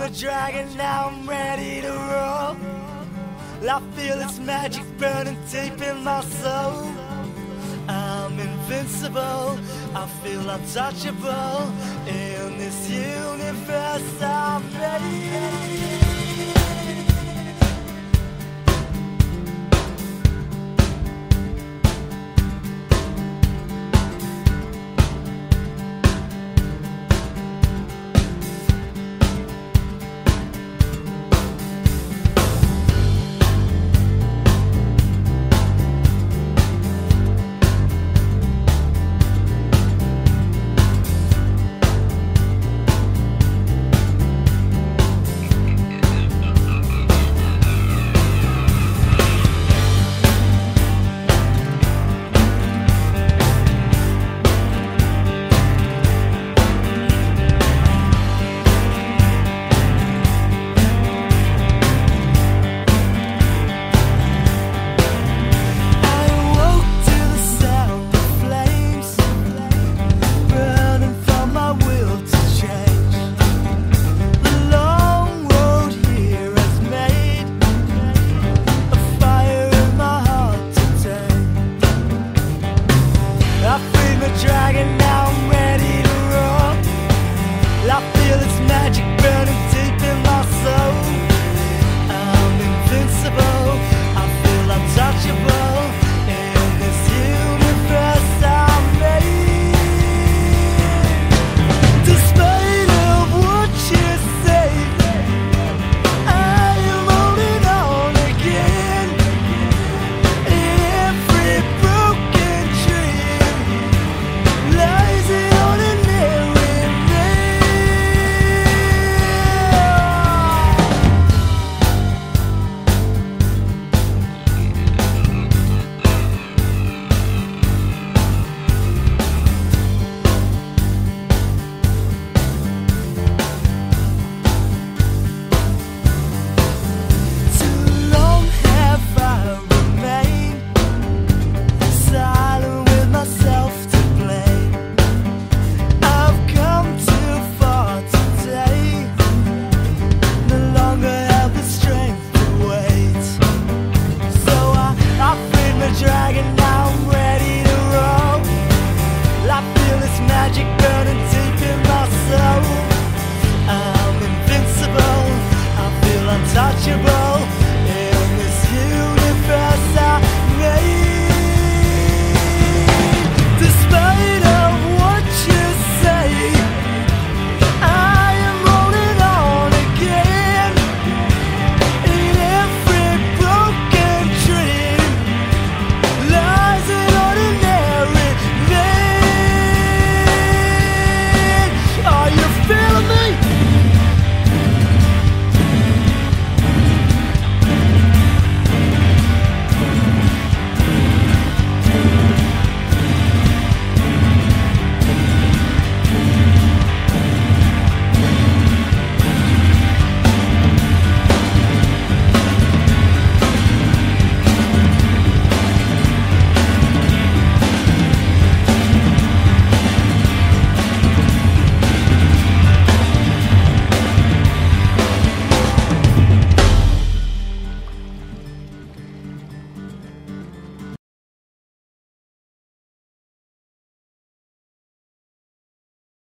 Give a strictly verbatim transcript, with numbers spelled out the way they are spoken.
my dragon, now I'm ready to roll. I feel its magic burning deep in my soul. I'm invincible, I feel untouchable. In this universe I'm ready. Dragon, now I'm ready to roar. I feel its magic burning deep in my soul. I'm invincible, I feel untouchable.